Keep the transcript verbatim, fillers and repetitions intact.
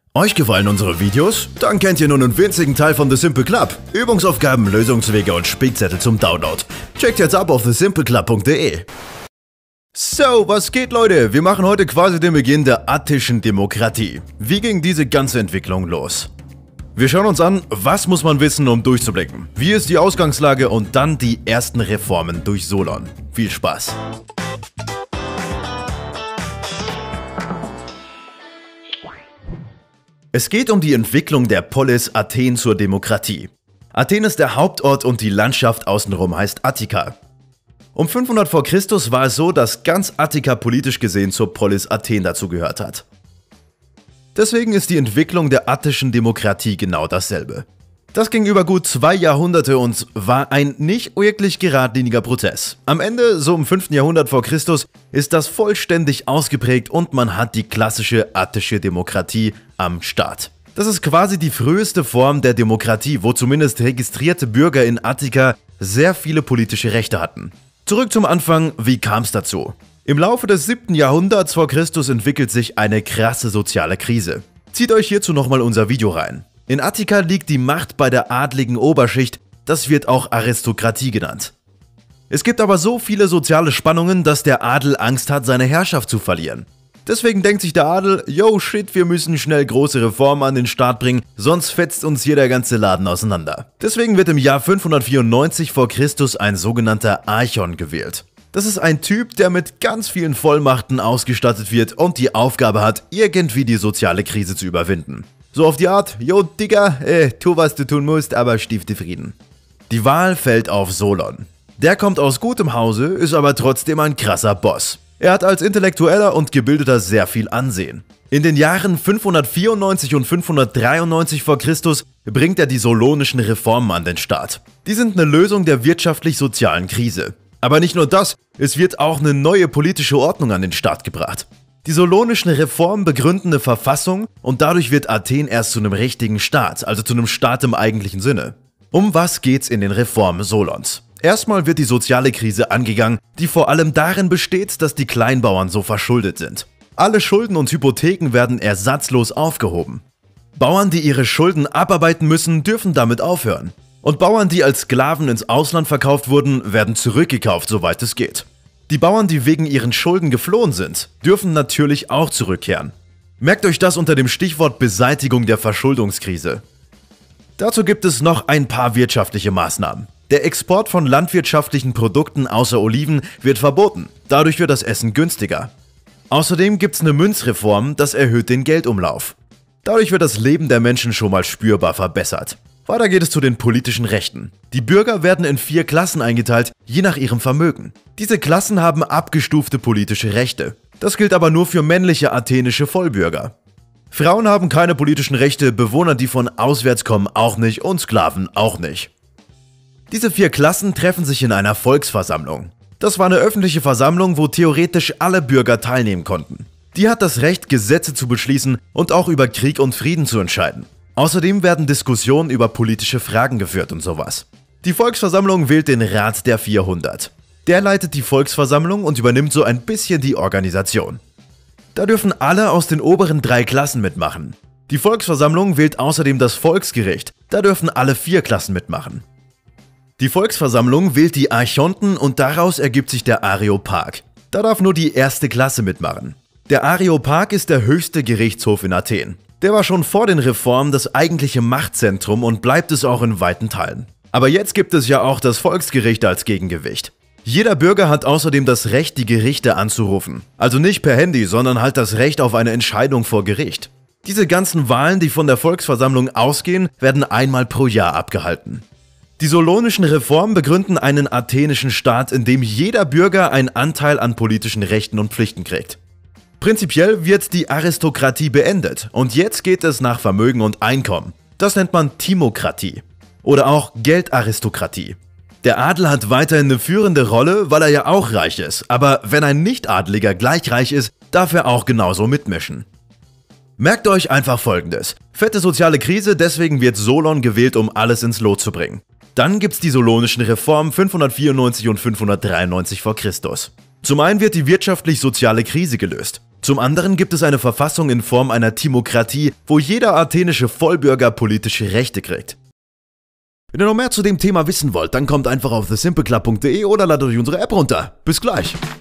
Euch gefallen unsere Videos? Dann kennt ihr nun einen winzigen Teil von The Simple Club. Übungsaufgaben, Lösungswege und Spickzettel zum Download. Checkt jetzt ab auf the simple club punkt de. So, was geht, Leute? Wir machen heute quasi den Beginn der attischen Demokratie. Wie ging diese ganze Entwicklung los? Wir schauen uns an, was muss man wissen, um durchzublicken. Wie ist die Ausgangslage und dann die ersten Reformen durch Solon. Viel Spaß! Es geht um die Entwicklung der Polis Athen zur Demokratie. Athen ist der Hauptort und die Landschaft außenrum heißt Attika. Um fünfhundert vor Christus war es so, dass ganz Attika politisch gesehen zur Polis Athen dazugehört hat. Deswegen ist die Entwicklung der attischen Demokratie genau dasselbe. Das ging über gut zwei Jahrhunderte und war ein nicht wirklich geradliniger Prozess. Am Ende, so im fünften Jahrhundert vor Christus, ist das vollständig ausgeprägt und man hat die klassische attische Demokratie am Start. Das ist quasi die früheste Form der Demokratie, wo zumindest registrierte Bürger in Attika sehr viele politische Rechte hatten. Zurück zum Anfang, wie kam es dazu? Im Laufe des siebten Jahrhunderts vor Christus entwickelt sich eine krasse soziale Krise. Zieht euch hierzu nochmal unser Video rein. In Attika liegt die Macht bei der adligen Oberschicht, das wird auch Aristokratie genannt. Es gibt aber so viele soziale Spannungen, dass der Adel Angst hat, seine Herrschaft zu verlieren. Deswegen denkt sich der Adel, yo shit, wir müssen schnell große Reformen an den Start bringen, sonst fetzt uns hier der ganze Laden auseinander. Deswegen wird im Jahr fünfhundertvierundneunzig vor Christus ein sogenannter Archon gewählt. Das ist ein Typ, der mit ganz vielen Vollmachten ausgestattet wird und die Aufgabe hat, irgendwie die soziale Krise zu überwinden. So auf die Art, yo Digga, äh, tu was du tun musst, aber stifte Frieden. Die Wahl fällt auf Solon. Der kommt aus gutem Hause, ist aber trotzdem ein krasser Boss. Er hat als Intellektueller und Gebildeter sehr viel Ansehen. In den Jahren fünfhundertvierundneunzig und fünfhundertdreiundneunzig vor Christus bringt er die solonischen Reformen an den Start. Die sind eine Lösung der wirtschaftlich-sozialen Krise. Aber nicht nur das, es wird auch eine neue politische Ordnung an den Start gebracht. Die solonischen Reformen begründen eine Verfassung und dadurch wird Athen erst zu einem richtigen Staat, also zu einem Staat im eigentlichen Sinne. Um was geht's in den Reformen Solons? Erstmal wird die soziale Krise angegangen, die vor allem darin besteht, dass die Kleinbauern so verschuldet sind. Alle Schulden und Hypotheken werden ersatzlos aufgehoben. Bauern, die ihre Schulden abarbeiten müssen, dürfen damit aufhören. Und Bauern, die als Sklaven ins Ausland verkauft wurden, werden zurückgekauft, soweit es geht. Die Bauern, die wegen ihren Schulden geflohen sind, dürfen natürlich auch zurückkehren. Merkt euch das unter dem Stichwort Beseitigung der Verschuldungskrise. Dazu gibt es noch ein paar wirtschaftliche Maßnahmen. Der Export von landwirtschaftlichen Produkten außer Oliven wird verboten, dadurch wird das Essen günstiger. Außerdem gibt es eine Münzreform, das erhöht den Geldumlauf. Dadurch wird das Leben der Menschen schon mal spürbar verbessert. Weiter geht es zu den politischen Rechten. Die Bürger werden in vier Klassen eingeteilt, je nach ihrem Vermögen. Diese Klassen haben abgestufte politische Rechte. Das gilt aber nur für männliche athenische Vollbürger. Frauen haben keine politischen Rechte, Bewohner, die von auswärts kommen, auch nicht und Sklaven auch nicht. Diese vier Klassen treffen sich in einer Volksversammlung. Das war eine öffentliche Versammlung, wo theoretisch alle Bürger teilnehmen konnten. Die hat das Recht, Gesetze zu beschließen und auch über Krieg und Frieden zu entscheiden. Außerdem werden Diskussionen über politische Fragen geführt und sowas. Die Volksversammlung wählt den Rat der vierhundert. Der leitet die Volksversammlung und übernimmt so ein bisschen die Organisation. Da dürfen alle aus den oberen drei Klassen mitmachen. Die Volksversammlung wählt außerdem das Volksgericht. Da dürfen alle vier Klassen mitmachen. Die Volksversammlung wählt die Archonten und daraus ergibt sich der Areopag. Da darf nur die erste Klasse mitmachen. Der Areopag ist der höchste Gerichtshof in Athen. Der war schon vor den Reformen das eigentliche Machtzentrum und bleibt es auch in weiten Teilen. Aber jetzt gibt es ja auch das Volksgericht als Gegengewicht. Jeder Bürger hat außerdem das Recht, die Gerichte anzurufen. Also nicht per Handy, sondern halt das Recht auf eine Entscheidung vor Gericht. Diese ganzen Wahlen, die von der Volksversammlung ausgehen, werden einmal pro Jahr abgehalten. Die solonischen Reformen begründen einen athenischen Staat, in dem jeder Bürger einen Anteil an politischen Rechten und Pflichten kriegt. Prinzipiell wird die Aristokratie beendet und jetzt geht es nach Vermögen und Einkommen. Das nennt man Timokratie oder auch Geldaristokratie. Der Adel hat weiterhin eine führende Rolle, weil er ja auch reich ist, aber wenn ein Nicht-Adeliger gleich reich ist, darf er auch genauso mitmischen. Merkt euch einfach Folgendes: Fette soziale Krise, deswegen wird Solon gewählt, um alles ins Lot zu bringen. Dann gibt's die solonischen Reformen fünfhundertvierundneunzig und fünfhundertdreiundneunzig vor Christus. Zum einen wird die wirtschaftlich-soziale Krise gelöst. Zum anderen gibt es eine Verfassung in Form einer Timokratie, wo jeder athenische Vollbürger politische Rechte kriegt. Wenn ihr noch mehr zu dem Thema wissen wollt, dann kommt einfach auf the simple club punkt de oder ladet euch unsere App runter. Bis gleich!